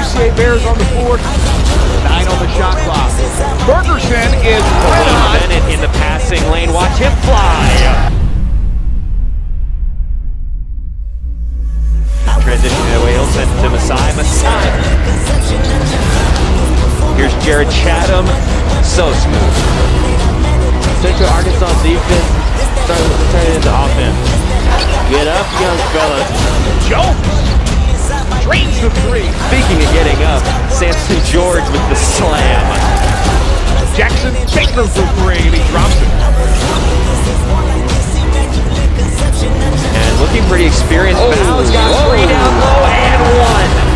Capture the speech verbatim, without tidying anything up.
C A Bears on the board. Nine on the shot clock. Ferguson is right on. Bennett in the passing lane. Watch him fly. Transitioning away, he'll send to Masai. Masai. Here's Jared Chatham. So smooth. Central Arkansas defense starting to turn it into offense. Get up, young fella. Jones drains the three. Speaking of getting up, Samson George with the slam. Jackson Baker for three, and he drops it. And looking pretty experienced. Oh, Bow's got whoa. three down low and one.